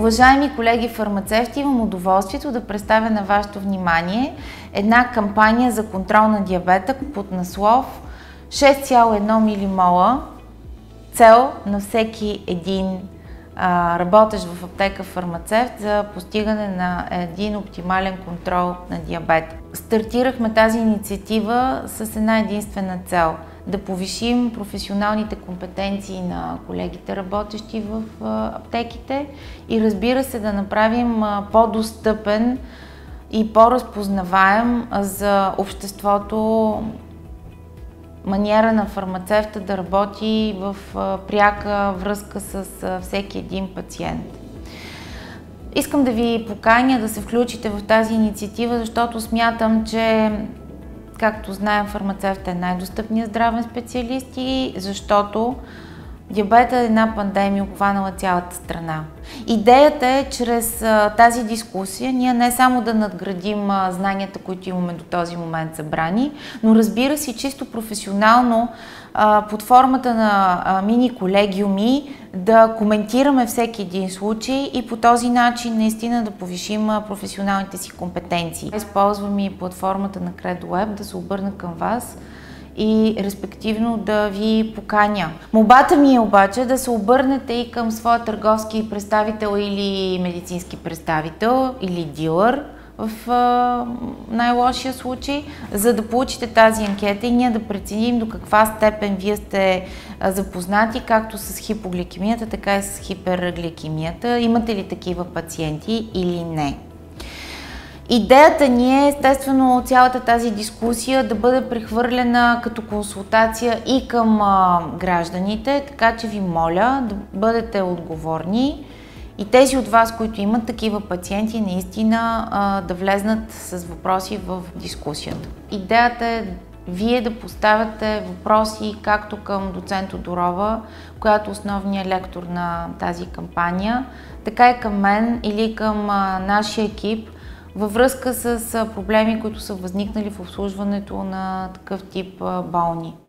Уважаеми колеги фармацевти, имам удоволствието да представя на вашето внимание една кампания за контрол на диабета под наслов 6,1 милимола, цел на всеки един работещ в аптека фармацевт за постигане на един оптимален контрол на диабет. Стартирахме тази инициатива с една единствена цел – да повишим професионалните компетенции на колегите, работещи в аптеките, и разбира се, да направим по-достъпен и по-разпознаваем за обществото маниера на фармацевта да работи в пряка връзка с всеки един пациент. Искам да ви поканя да се включите в тази инициатива, защото смятам, че, както знаем, фармацевтът е най-достъпният здравен специалист и защото диабетът е една пандемия, обхванала цялата страна. Идеята е чрез тази дискусия ние не само да надградим знанията, които имаме до този момент събрани, но разбира се, чисто професионално под формата на мини-колегиуми да коментираме всеки един случай и по този начин наистина да повишим професионалните си компетенции. Използвам и платформата на CredoWeb да се обърна към вас и респективно да ви поканя. Молбата ми е обаче да се обърнете и към своя търговски представител или медицински представител или дилър в най-лошия случай, за да получите тази анкета и ние да преценим до каква степен вие сте запознати както с хипогликемията, така и с хипергликемията. Имате ли такива пациенти или не? Идеята ни е, естествено, цялата тази дискусия да бъде прехвърлена като консултация и към гражданите, така че ви моля да бъдете отговорни и тези от вас, които имат такива пациенти, наистина да влезнат с въпроси в дискусията. Идеята е вие да поставяте въпроси както към доцент Тодорова, която е основният лектор на тази кампания, така и към мен или към нашия екип, във връзка с проблеми, които са възникнали в обслужването на такъв тип болни.